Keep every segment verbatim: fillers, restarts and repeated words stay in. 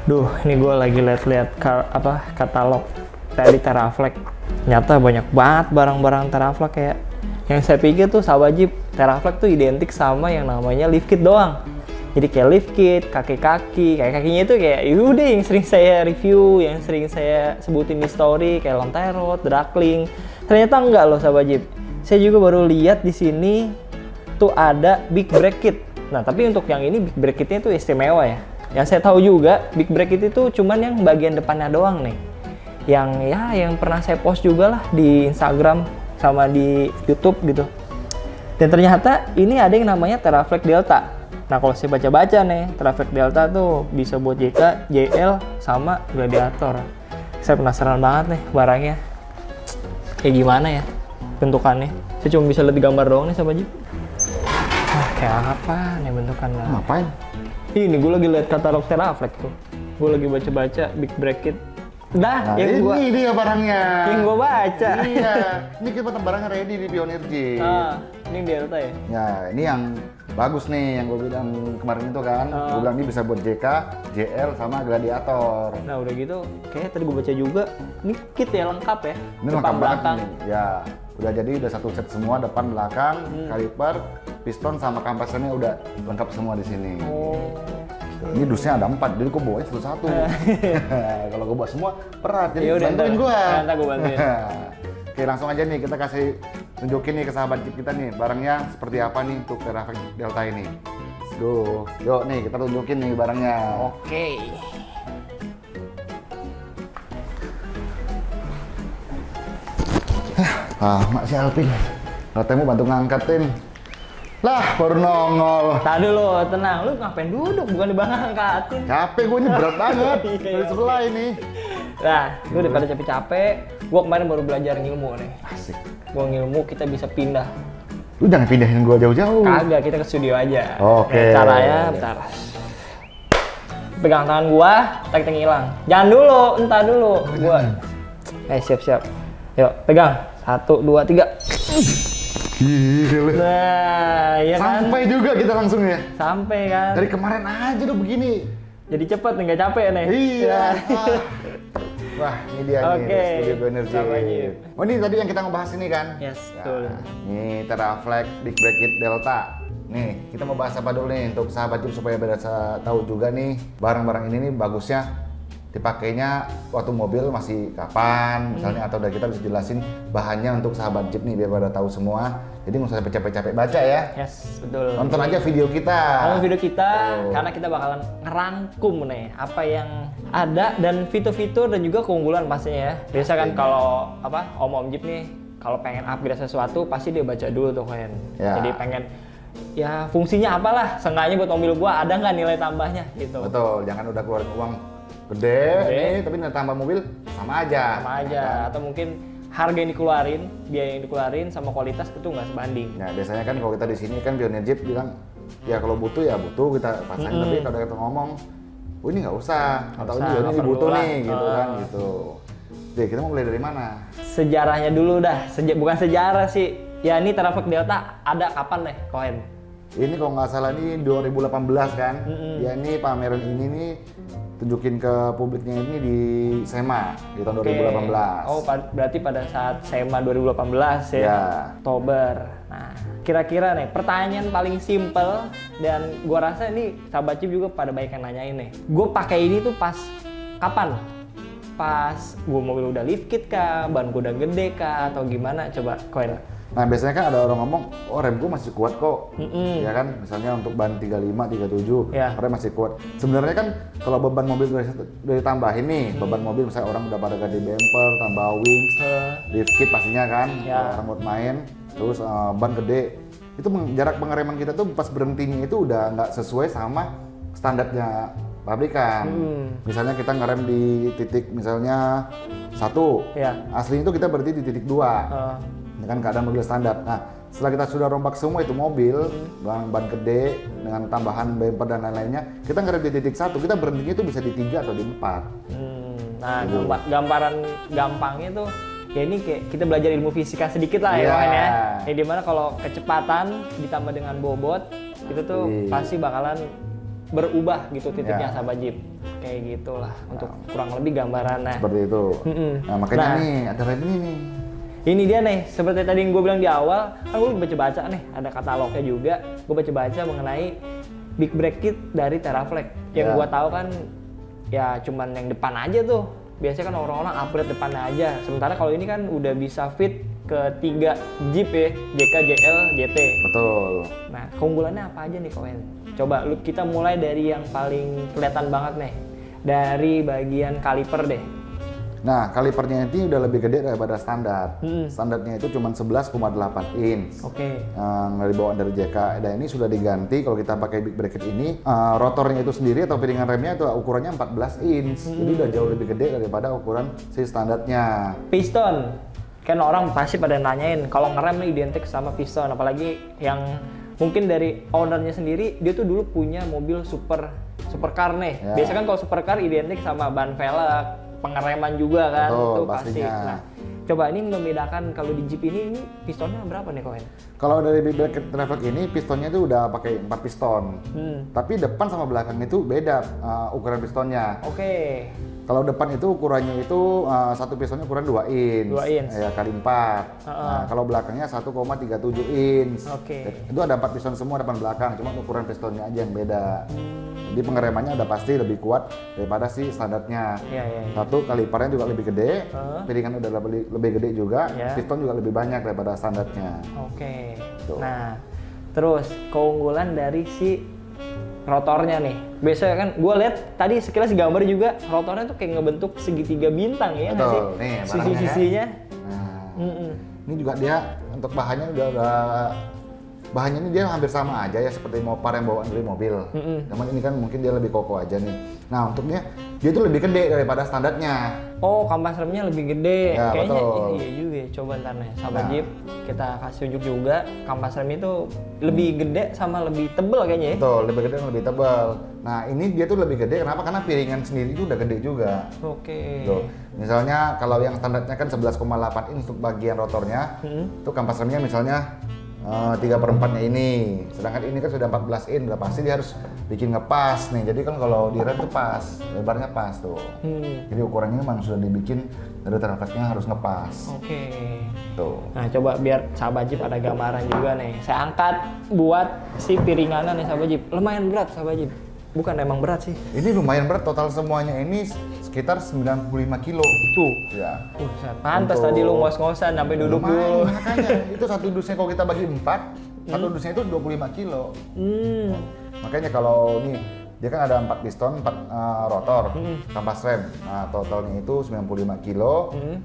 Duh, ini gue lagi liat-liat apa katalog tadi Teraflex. Ternyata banyak banget barang-barang Teraflex kayak yang saya pikir tuh sahabat Jeep, Teraflex tuh identik sama yang namanya lift kit doang. Jadi kayak lift kit, kaki-kaki, kayak kakinya itu kayak yaudah yang sering saya review, yang sering saya sebutin di story kayak Lonterot, Drakling. Ternyata enggak loh sahabat Jeep. Saya juga baru lihat di sini tuh ada big brake kit. Nah, tapi untuk yang ini big brake kitnya tuh istimewa ya. Yang saya tahu juga big brake kit itu cuman yang bagian depannya doang nih. Yang ya yang pernah saya post juga lah di Instagram sama di YouTube gitu. Dan ternyata ini ada yang namanya Teraflex Delta. Nah, kalau saya baca-baca nih, Teraflex Delta tuh bisa buat J K, J L sama Gladiator. Saya penasaran banget nih barangnya. Kayak gimana ya bentukannya? Saya cuma bisa lihat di gambar doang nih sahabat Jeep. Ah, kayak apa nih bentukannya? Ngapain? Ini gue lagi lihat katalog Teraflex tuh. Gue lagi baca-baca big brake kit. Dah, Nah, yang ini gua, dia barangnya. yang gue baca. Iya, ini kita barangnya ready di Pioneer Jeep. Ah, ini Delta ya? Ya, ini yang bagus nih, yang gue bilang kemarin itu kan. Ah. Gue bilang ini bisa buat J K, J L sama Gladiator. Nah udah gitu, kayaknya tadi gue baca juga, ini kit ya lengkap ya? Ini Depan lengkap banget belakang. nih. Ya, udah jadi udah satu set semua, depan belakang, Hmm. kaliper, piston sama kampesannya udah lengkap semua di sini. Oh. Ini dusnya ada empat, jadi gue bawanya satu-satu. Kalau gue bawa semua berat, jadi Yaudah, bantuin ntar- gue. ntar gue bantuin. Oke, langsung aja nih kita kasih tunjukin nih ke sahabat Jeep kita nih barangnya seperti apa nih untuk Teraflex Delta ini. Duh, yuk nih kita tunjukin nih barangnya. Oke. Ah, Mak si Alvin, katanya mau bantu ngangkatin. Lah, baru nongol. Tadi lo tenang, lu ngapain duduk? Bukan di bangka angkatin. Capek gue ini berat banget. Iya, Dari iya, sebelah ini. Nah, gue daripada capek-capek, gue kemarin baru belajar ngilmu nih. Asik. Gue ngilmu kita bisa pindah. Lu jangan pindahin gue jauh-jauh. Kagak, kita ke studio aja. Oke. Nah, caranya, bentar. Pegang tangan gua, tak kita ngilang. Jangan dulu, entar dulu. Gua. Eh, siap-siap. Yuk, pegang. Satu, dua, tiga. Gila. Nah, ya kan? Sampai juga kita langsung ya. Sampai kan? Dari kemarin aja udah begini. Jadi cepet nih, nggak capek nih. Iya. Ya. Ah. Wah, ini dia Oke. nih, Studio Pioneer Sama aja. Jeep. Oh, ini tadi yang kita ngebahas ini kan? Yes, Ya, betul. Ini Teraflex Big Brake Kit Delta. Nih, kita mau bahas apa dulu nih untuk sahabat Jeep supaya berasa tahu juga nih barang-barang ini nih bagusnya dipakainya waktu mobil masih kapan misalnya, atau udah kita bisa jelasin bahannya untuk sahabat Jeep nih biar pada tahu semua. Jadi nggak usah capek-capek baca ya. Yes, betul. Nonton aja video kita. Nonton video kita, Betul. karena kita bakalan ngerangkum nih apa yang ada dan fitur-fitur dan juga keunggulan pastinya ya. Biasa kan Pastinya. kalau apa om-om Jeep nih, kalau pengen upgrade sesuatu pasti dia baca dulu tuh kan. Ya. Jadi pengen ya fungsinya apalah, seenggaknya buat mobil gua ada nggak nilai tambahnya gitu. Betul, jangan udah keluarin uang gede, Gede. nih, tapi nilai tambah mobil sama aja. Sama aja, atau mungkin harga yang dikeluarin, biaya yang dikeluarin sama kualitas itu nggak sebanding. Nah, biasanya kan kalau kita di sini kan Pioneer Jeep bilang ya kalau butuh ya butuh kita pasang, Mm-mm. tapi kalau kita ngomong, oh ini nggak usah, Nggak atau usah, ini, ya ini nggak perlu butuh lah. nih, gitu Ah. kan, gitu. Deh, kita mau mulai dari mana? Sejarahnya dulu dah, Seja- bukan sejarah sih. Ya ini Teraflex Delta ada kapan nih, Kohen? Ini kalau nggak salah ini dua ribu delapan belas kan, Mm-mm. ya ini pameran ini nih tunjukin ke publiknya ini di SEMA di tahun dua ribu delapan belas. Oh, pa- berarti pada saat SEMA dua ribu delapan belas ya, Ya. Oktober. Nah, kira-kira nih pertanyaan paling simple dan gua rasa ini sahabat Jeep juga pada banyak yang nanyain nih. Gue pakai ini tuh pas kapan? Pas gua mobil udah lift kit kah, ban gua udah gede kah, atau gimana? Coba Koen. Nah, biasanya kan ada orang ngomong, oh rem gue masih kuat kok. Mm-mm. Ya kan, misalnya untuk ban tiga puluh lima, tiga puluh tujuh, Ya. rem masih kuat. Sebenarnya kan kalau beban mobil udah udah ditambahin nih, beban mobil misalnya orang udah pada ganti bumper, tambah wings, Eh, lift kit pastinya kan, Ya. kalau orang mau main, terus eh, ban gede. Itu meng- jarak pengereman kita tuh pas berhentinya itu udah nggak sesuai sama standarnya pabrikan. Hmm. Misalnya kita ngerem di titik misalnya satu, Ya. aslinya itu kita berhenti di titik dua. eh, Dengan keadaan mobil standar. Nah, setelah kita sudah rombak semua itu mobil, ban, ban gede, dengan tambahan bumper dan lain-lainnya, kita ngerem di titik satu, kita berhentinya itu bisa di tiga atau di empat. hmm, nah, Gitu. gampa- gambaran gampangnya tuh ya ini kayak kita belajar ilmu fisika sedikit lah ya, Iya. Koen ya. Yang dimana kalau kecepatan ditambah dengan bobot itu tuh Iya. pasti bakalan berubah gitu titiknya Ya. sahabat Jeep. Kayak gitulah untuk kurang lebih gambarannya. Seperti itu. Mm-mm. Nah makanya Nah. nih ada rem ini nih. Ini dia nih, seperti tadi yang gue bilang di awal, kan gue baca-baca nih, ada katalognya juga. Gue baca-baca mengenai big brake kit dari Teraflex. Yang Ya. gue tahu kan, ya cuman yang depan aja tuh. Biasanya kan orang-orang upgrade depannya aja. Sementara kalau ini kan udah bisa fit ke tiga Jeep ya, J K, J L, J T. Betul. Nah, keunggulannya apa aja nih Koen? Coba lu kita mulai dari yang paling kelihatan banget nih. Dari bagian kaliper deh. Nah, kalipernya ini udah lebih gede daripada standar. Hmm. Standarnya itu cuma sebelas koma delapan inch. Oke. Yang dari bawaan dari J K. Dan ini sudah diganti kalau kita pakai big brake kit ini, uh, rotornya itu sendiri atau piringan remnya itu ukurannya empat belas inch. Hmm. Jadi udah jauh lebih gede daripada ukuran si standarnya. Piston. Kan orang pasti pada nanyain kalau ngerem nih identik sama piston, apalagi yang mungkin dari ownernya sendiri dia tuh dulu punya mobil super supercar nih. Ya. Biasanya kan kalau supercar identik sama ban velg, pengereman juga kan. Betul, itu pasti. pastinya. Nah, coba ini membedakan kalau di Jeep ini, ini pistonnya berapa nih Koen? Kalau dari big brake kit Teraflex ini pistonnya itu udah pakai empat piston. Hmm. Tapi depan sama belakang itu beda uh, ukuran pistonnya. Oke. Kalau depan itu ukurannya itu uh, satu pistonnya ukuran dua inch, dua inch. ya kali empat. Uh-uh. Nah, kalau belakangnya satu koma tiga tujuh inch. Oke. Itu ada empat piston semua depan belakang, cuma ukuran pistonnya aja yang beda. Jadi pengeremannya udah pasti lebih kuat daripada si standarnya. Iya, iya, iya. Satu, kalipernya juga lebih gede, Uh. piringan udah lebih, lebih gede juga, Ya. piston juga lebih banyak daripada standarnya. Oke. Tuh. Nah, terus keunggulan dari si rotornya nih. Biasanya kan gue lihat tadi sekilas gambar juga rotornya tuh kayak ngebentuk segitiga bintang ya nggak sih? Betul, nih barangnya kan. Sisi-sisinya. Nah, Mm-mm. ini juga dia untuk bahannya udah, udah bahannya ini dia hampir sama aja ya seperti mopar yang bawaan dari mobil. Mm-mm. Cuman ini kan mungkin dia lebih kokoh aja nih. Nah untuknya dia tuh lebih gede daripada standarnya. Oh, kampas remnya lebih gede. Ya, Kayaknya betul. iya juga ya. Coba ntar nih, sahabat Nah. Jeep kita kasih unjuk juga kampas rem itu lebih gede sama lebih tebel kayaknya ya. Betul, lebih gede dan lebih tebal. Nah ini dia tuh lebih gede kenapa? Karena piringan sendiri itu udah gede juga. Oke. Tuh. Misalnya kalau yang standarnya kan sebelas koma delapan inch untuk bagian rotornya, Hmm. itu kampas remnya misalnya tiga per empatnya ini, sedangkan ini kan sudah empat belas inch, udah pasti dia harus bikin ngepas nih. Jadi kan kalau di rem tuh pas, lebarnya pas tuh. Hmm. Jadi ukurannya memang sudah dibikin dari Teraflexnya harus ngepas. Oke. Tuh. Nah, coba biar sahabat Jeep ada gambaran juga nih. Saya angkat buat si piringannya nih sahabat Jeep. Lumayan berat sahabat Jeep. Bukan emang berat sih. Ini lumayan berat, total semuanya ini sekitar sembilan puluh lima kilo. Tuh. Ya. Uh, pantas Untuk- tadi lu ngos-ngosan sampai duduk Lumayan, dulu. makanya itu satu dusnya kalau kita bagi empat, satu dusnya itu dua puluh lima kilo. Hmm. Makanya kalau nih dia kan ada empat piston, empat uh, rotor, Hmm. kampas rem. Nah, totalnya itu sembilan puluh lima kilo. Hmm.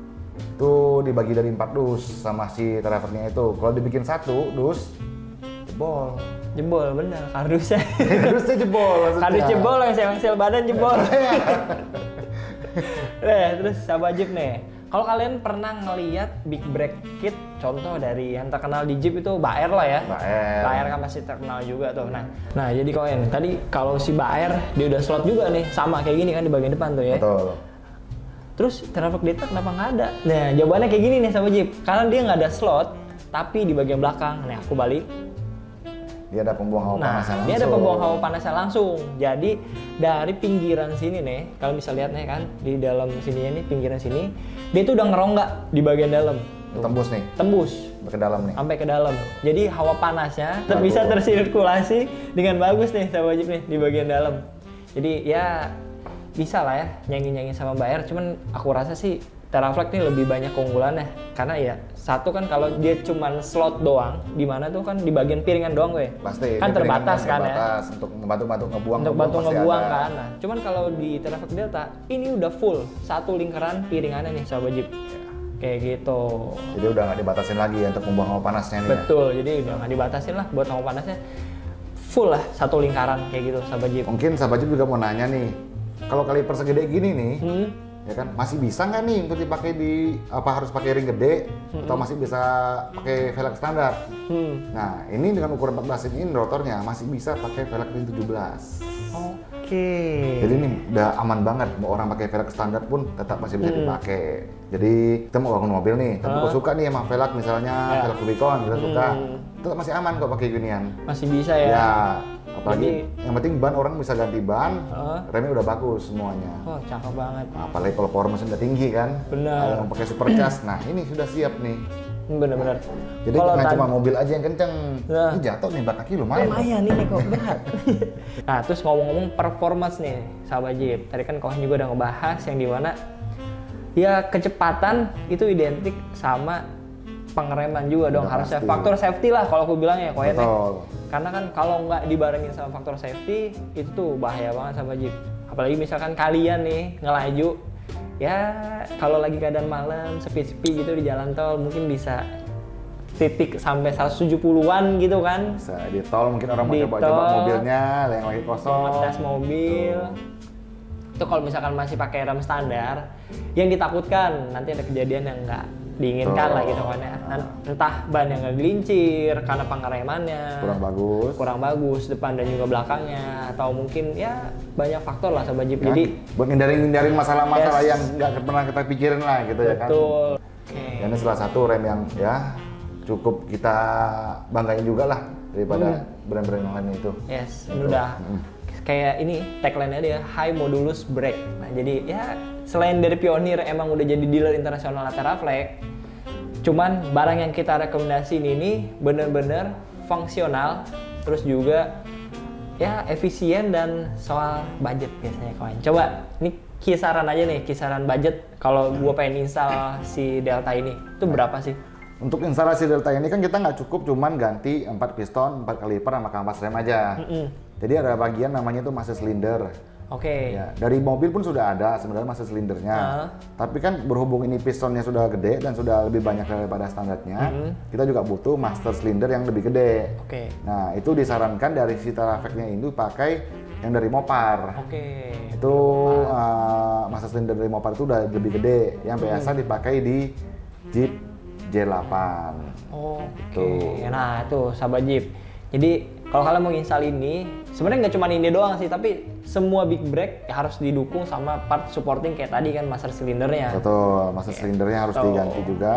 Itu dibagi dari empat dus sama si Teraflexnya itu. Kalau dibikin satu dus, jebol. Jebol bener kardusnya. Dusnya jebol maksudnya. Kardus jebol yang sengsel badan jebol. Nah, terus sahabat Jeep nih. Kalau kalian pernah ngeliat big brake kit, contoh dari yang terkenal di Jeep itu Baer lah ya. Baer. Baer kan pasti terkenal juga tuh. Nah, nah jadi koen tadi kalau si Baer dia udah slot juga nih, sama kayak gini kan di bagian depan tuh ya. Betul. Terus Teraflex Data kenapa nggak ada? Nah, jawabannya kayak gini nih sahabat Jeep. Karena dia nggak ada slot, tapi di bagian belakang. Nih aku balik. Dia ada pembuang hawa Nah, panasnya dia ada langsung. pembuang hawa panasnya langsung. Jadi dari pinggiran sini nih, kalau bisa lihat nih kan di dalam sininya nih pinggiran sini, dia tuh udah ngerongga di bagian dalam. Tuh. Tembus nih, Tembus ke dalam nih. sampai ke dalam. Jadi hawa panasnya ter- Bagus. bisa tersirkulasi dengan bagus nih sahabat Jeep nih di bagian dalam. Jadi ya bisa lah ya nyanyi-nyanyi sama Baer. Cuman aku rasa sih Teraflex nih lebih banyak keunggulannya karena ya satu kan kalau dia cuman slot doang di mana tuh kan di bagian piringan doang gue Pasti. kan dia terbatas piringan kan ya terbatas untuk membantu-bantu ngebuang. untuk ngebuang bantu pasti ngebuang ada. kan. Nah, cuman kalau di Teraflex Delta ini udah full satu lingkaran piringannya nih sahabat Jeep. Kayak gitu. Jadi udah nggak dibatasin lagi ya untuk membuang hawa panasnya nih. Ya. Betul. Jadi udah nggak dibatasin lah buat hawa panasnya. Full lah satu lingkaran kayak gitu sahabat Jeep. Mungkin sahabat Jeep juga mau nanya nih, kalau kaliper segede gini nih, Hmm. ya kan masih bisa nggak nih untuk dipakai di apa harus pakai ring gede atau masih bisa pakai velg standar? Hmm. Nah ini dengan ukuran empat belas inch ini rotornya masih bisa pakai velg ring tujuh belas. Oke. Jadi ini udah aman banget, mau orang pakai velg standar pun tetap masih bisa Hmm. dipakai. Jadi kita mau bangun mobil nih, tapi Ah. kok suka nih sama velg misalnya Ya. velg Rubicon kita suka, Hmm. tetap masih aman kok pakai ginian. Masih bisa ya. Ya, Apalagi Jadi, yang penting ban orang bisa ganti ban, uh, remnya udah bagus semuanya. oh cakep banget. Nah, apalagi kalau power mesin udah tinggi kan. Benar. Ada yang pakai supercharge. Nah ini sudah siap nih. Bener-bener. Jadi Kalau nggak tadi- cuma mobil aja yang kenceng. Nah. Ini jatuh nih bak kaki lumayan. Lumayan ini kok berat. Nah terus ngomong-ngomong performance nih sahabat Jeep. Tadi kan Kohen juga udah ngebahas yang dimana ya kecepatan itu identik sama pengereman juga dong. Udah Harusnya pasti. faktor safety lah kalau aku bilang ya Kohen. Betul. Karena kan kalau nggak dibarengin sama faktor safety itu tuh bahaya banget sahabat Jeep. Apalagi misalkan kalian nih ngelaju ya kalau lagi keadaan malam sepi-sepi gitu di jalan tol mungkin bisa titik sampai seratus tujuh puluhan gitu kan. Bisa di tol mungkin orang mau Di coba-coba tol. mobilnya yang lagi kosong. Ngetes mobil itu kalau misalkan masih pakai rem standar yang ditakutkan nanti ada kejadian yang nggak diinginkan Betul. lah gitu kan ya. Nan- entah ban yang nggak gelincir karena pengeremannya Kurang bagus. kurang bagus depan dan juga belakangnya atau mungkin ya banyak faktor lah sahabat Jeep. Ya, Jadi buat ngindarin ngindarin masalah-masalah Yes. yang nggak pernah kita pikirin lah gitu ya kan. betul. Oke. Ya, ini salah satu rem yang ya cukup kita banggain juga lah daripada brand-brand yang lain itu. Yes, ini udah kayak ini tagline-nya dia high modulus brake. Nah, jadi ya selain dari Pioneer emang udah jadi dealer internasional Teraflex, cuman barang yang kita rekomendasiin ini bener-bener fungsional, terus juga ya efisien dan soal budget biasanya kawan. Coba ini kisaran aja nih, kisaran budget kalau gua pengen install si Delta ini, itu berapa sih? Untuk instalasi Delta ini kan kita nggak cukup cuman ganti empat piston, empat kaliper sama kampas rem aja. Mm-mm. Jadi ada bagian namanya itu master cylinder. Oke. Ya, dari mobil pun sudah ada sebenarnya master cylindernya. Ah. Tapi kan berhubung ini pistonnya sudah gede dan sudah lebih banyak daripada standarnya, Mm-hmm. kita juga butuh master cylinder yang lebih gede. Oke. Nah, itu disarankan dari si Teraflex-nya itu pakai yang dari Mopar. Oke. Itu uh, master cylinder dari Mopar itu udah lebih gede, yang biasa dipakai di Jeep J delapan. Oh, oke. Tuh. Nah, itu sahabat Jeep. Jadi, kalau kalian mau install ini, sebenarnya nggak cuma ini doang sih, tapi semua big brake harus didukung sama part supporting kayak tadi kan master cylindernya. Betul, master cylindernya harus Tuh. diganti juga.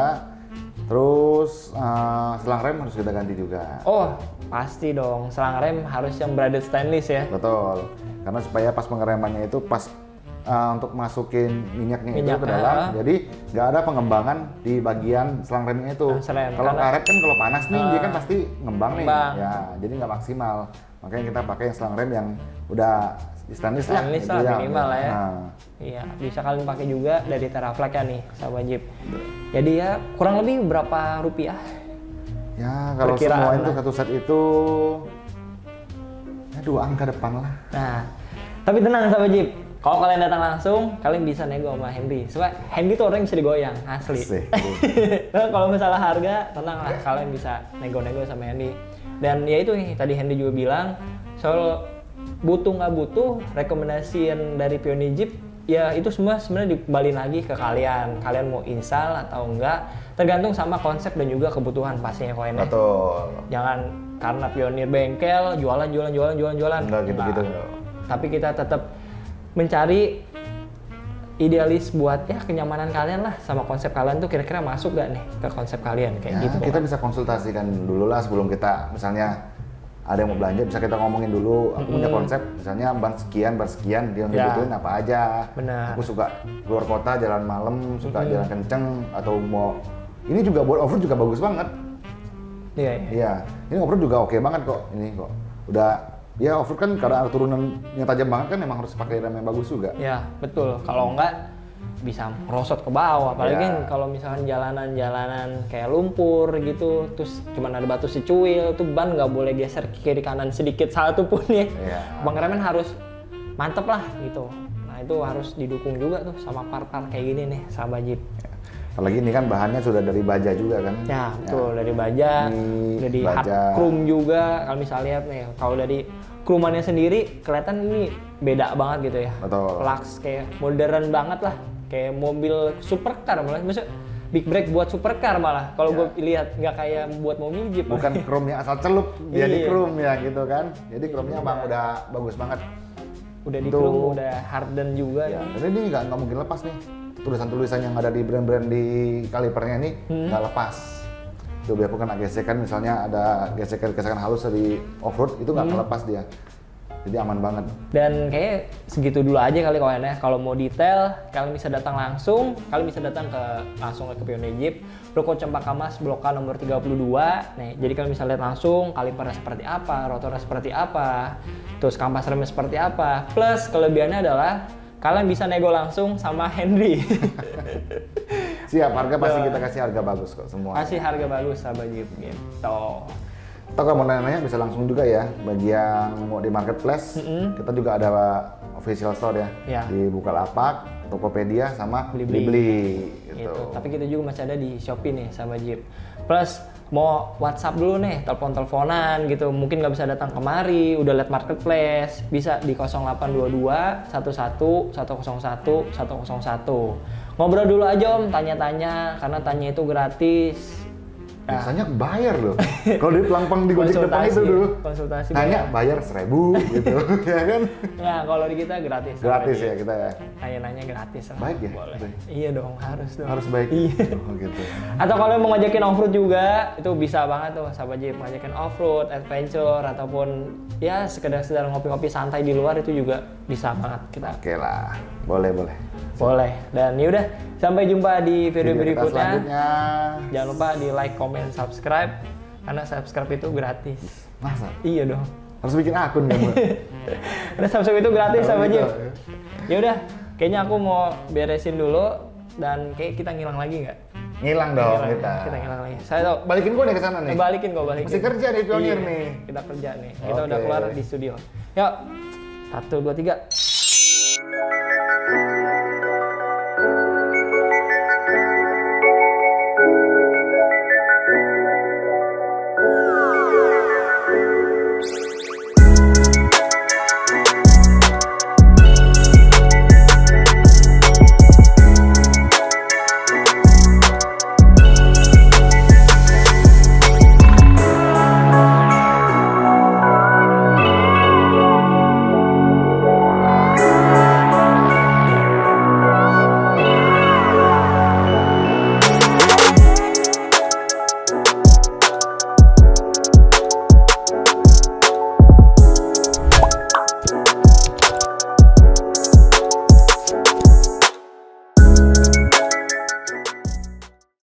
Terus uh, selang rem harus kita ganti juga. Oh, pasti dong. Selang rem harus yang braided stainless ya. Betul, karena supaya pas pengeremannya itu pas uh, untuk masukin minyaknya itu Minyak, ke dalam, ah. jadi nggak ada pengembangan di bagian selang remnya itu. Ah, selang, Kalau karena- karet kan kalau panas nih, dia kan Ah. pasti ngembang nih, Ngembang. ya jadi nggak maksimal. Makanya kita pakai yang selang rem yang udah stainless lah, Stainless gitu lah minimal lah ya. Nah, Iya, bisa kalian pakai juga dari Teraflex ya nih, sahabat Jeep. Jadi ya kurang lebih berapa rupiah? ya kalau Perkiraan semua lah. itu satu set itu ya dua angka depan lah. Nah, tapi tenang sahabat Jeep. Kalau kalian datang langsung, kalian bisa nego sama Henry. Soalnya Henry tuh orang yang bisa digoyang, asli. Asik. Nah, kalau masalah harga, tenang lah, kalian bisa nego-nego sama Henry. Dan ya itu nih, tadi Henry juga bilang, soal butuh nggak butuh, rekomendasian dari Pioneer Jeep, ya itu semua sebenarnya dikembaliin lagi ke kalian. Kalian mau install atau enggak, tergantung sama konsep dan juga kebutuhan pastinya koinnya. Betul. Jangan karena Pioneer bengkel, jualan, jualan, jualan, jualan, jualan. Enggak gitu-gitu. Enggak. Tapi kita tetap mencari idealis buat ya kenyamanan kalian lah sama konsep kalian tuh kira-kira masuk gak nih ke konsep kalian kayak Ya, gitu. kita kan. bisa konsultasikan dulu lah sebelum kita misalnya ada yang mau belanja, bisa kita ngomongin dulu. Aku punya konsep, misalnya ban sekian, ban sekian, dia Ya. ngebutuhin apa aja. Benar. Aku suka keluar kota, jalan malam, suka jalan kenceng, atau mau ini juga buat off-road juga bagus banget. Iya, iya. Iya, ini off-road juga oke banget kok. Ini kok udah ya off-road kan karena ada turunan yang tajam banget kan memang harus pakai rem yang bagus juga. Ya, betul. Kalau enggak bisa merosot ke bawah, apalagi Ya. kan kalau misalkan jalanan-jalanan kayak lumpur gitu, terus cuman ada batu secuil, tuh ban nggak boleh geser ke kiri kanan sedikit satu pun ya. Iya. Pengereman harus mantep lah gitu. Nah itu harus didukung juga tuh sama part-part kayak gini nih, sahabat Jeep. Apalagi ini kan bahannya sudah dari baja juga kan. Ya betul, dari baja, Ini dari hard baja. chrome juga. Kalau misalnya lihat nih, kalau dari chromannya sendiri kelihatan ini beda banget gitu ya. Betul. Lux kayak modern banget lah, kayak mobil supercar malah. Maksudnya big brake buat supercar malah. Kalau Ya. gue lihat nggak kayak buat mobil Jeep. Bukan chrome yang asal celup, jadi Iya. chrome ya gitu kan. Jadi chrome-nya bang udah bagus banget. Udah di Tuh. chrome, udah harden juga. Ya, dan ini nggak nggak mungkin lepas nih. Tulisan-tulisan yang ada di brand-brand di kalipernya ini nggak lepas. Itu biarpun kena gesekan, misalnya ada gesekan-gesekan halus dari off-road, itu nggak lepas dia. Jadi aman banget. Dan kayak segitu dulu aja kali kawan ya. Kalau mau detail, kalian bisa datang langsung. Kalian bisa datang ke langsung ke Pione Jeep, Ruko Cempaka Mas, Blok A nomor tiga puluh dua. Nih, jadi kalian bisa lihat langsung kalipernya seperti apa, rotornya seperti apa, terus kampas remnya seperti apa. Plus kelebihannya adalah kalian bisa nego langsung sama Henry. Siap, harga pasti kita kasih harga bagus kok semua. Kasih harga bagus sahabat Jeep gitu. Atau kalau mau nanya-nanya bisa langsung juga ya, bagi yang mau di marketplace, mm-hmm. kita juga ada official store ya, ya. Di Bukalapak, Tokopedia, sama Blibli. Gitu. Gitu. Tapi kita juga masih ada di Shopee nih sama Jeep. Plus mau WhatsApp dulu nih, telepon-teleponan gitu, mungkin nggak bisa datang kemari, udah liat marketplace, bisa di nol delapan dua dua satu satu satu nol satu satu nol satu. Ngobrol dulu aja Om, tanya-tanya, karena tanya itu gratis. Biasanya bayar loh. Kalau di Pelampang di Gojek depan itu dulu. Konsultasi. Tanya bayar seribu gitu, ya kan? Nah kalau di kita gratis. Gratis ya kita ya. Tanya-nanya gratis lah. Baik ya. Boleh. Iya dong, harus dong. Harus baik. Iya. Oh, gitu. Atau kalau mau ngajakin off-road juga, itu bisa banget tuh sahabat Jeep, ngajakin off-road, adventure ataupun ya sekedar-sekedar ngopi-ngopi santai di luar itu juga bisa banget kita. Oke lah, boleh boleh. Boleh. Dan yaudah, sampai jumpa di video, video berikutnya. Jangan lupa di like, comment, subscribe. Karena subscribe itu gratis. Masa? Iya dong. Harus bikin akun kan, Mbak? Karena subscribe itu gratis sama gitu. Jeep. Yaudah, kayaknya aku mau beresin dulu. Dan kayak kita ngilang lagi nggak? Ngilang dong ngilang, kita. Kita ngilang lagi. Saya tau. Balikin gua nih ke sana nih. Balikin kok, balikin. Masih kerja di Pionir iya, nih. Kita kerja nih. Kita Oke. udah keluar di studio. Yuk, satu, dua, tiga.